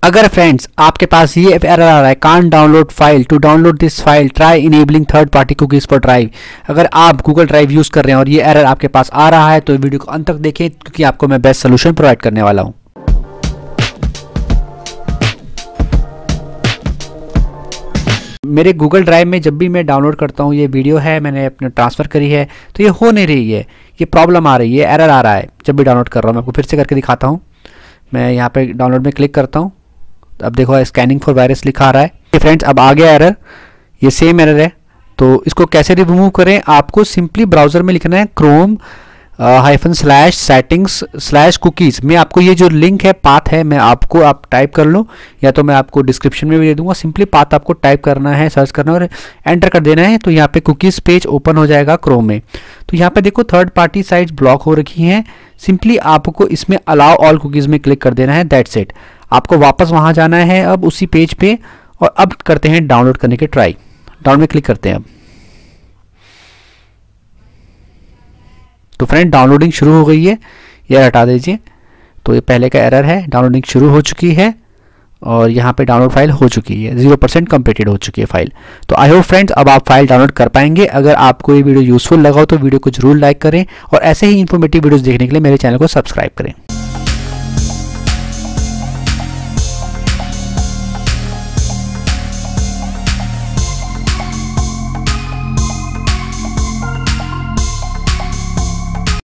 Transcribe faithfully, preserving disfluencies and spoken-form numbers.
अगर फ्रेंड्स आपके पास ये एरर आ रहा है, can't download file, to download this file try enabling third party cookies for drive, अगर आप गूगल ड्राइव यूज़ कर रहे हैं और ये एरर आपके पास आ रहा है तो वीडियो को अंत तक देखें, क्योंकि आपको मैं बेस्ट सोल्यूशन प्रोवाइड करने वाला हूँ। मेरे गूगल ड्राइव में जब भी मैं डाउनलोड करता हूँ, ये वीडियो है मैंने अपने ट्रांसफ़र करी है तो ये हो नहीं रही है, ये प्रॉब्लम आ रही है, एरर आ रहा है जब भी डाउनलोड कर रहा हूँ। मैं आपको फिर से करके दिखाता हूँ। मैं यहाँ पे डाउनलोड में क्लिक करता हूँ, अब देखो स्कैनिंग फॉर वायरस लिखा आ रहा है। फ्रेंड्स अब आ गया एरर, ये सेम एरर है। तो इसको कैसे रिमूव करें, आपको सिंपली ब्राउज़र में लिखना है Chrome hyphen slash settings slash cookies में। आपको ये जो लिंक है, पाथ है, मैं आपको आप टाइप कर लो या तो मैं आपको डिस्क्रिप्शन में भी दे दूंगा। सिंपली पाथ आपको टाइप करना है, सर्च करना है और एंटर कर देना है, तो यहाँ पे कुकीज़ पेज ओपन हो जाएगा क्रोम में। तो यहाँ पे देखो थर्ड पार्टी साइट्स ब्लॉक हो रखी हैं। सिंपली आपको इसमें अलाउ ऑल कुकीज़ में क्लिक कर देना है, दैट्स इट। आपको वापस वहाँ जाना है अब उसी पेज पे, और अब करते हैं डाउनलोड करने के ट्राई। डाउनलोड में क्लिक करते हैं अब। तो फ्रेंड डाउनलोडिंग शुरू हो गई है, ये हटा दीजिए। तो ये पहले का एरर है, डाउनलोडिंग शुरू हो चुकी है और यहाँ पे डाउनलोड फाइल हो चुकी है, जीरो परसेंट कंप्लीटेड हो चुकी है फाइल। तो आई होप फ्रेंड्स अब आप फाइल डाउनलोड कर पाएंगे। अगर आपको ये वीडियो यूजफुल लगा हो तो वीडियो को जरूर लाइक करें और ऐसे ही इन्फॉर्मेटिव वीडियोस देखने के लिए मेरे चैनल को सब्सक्राइब करें।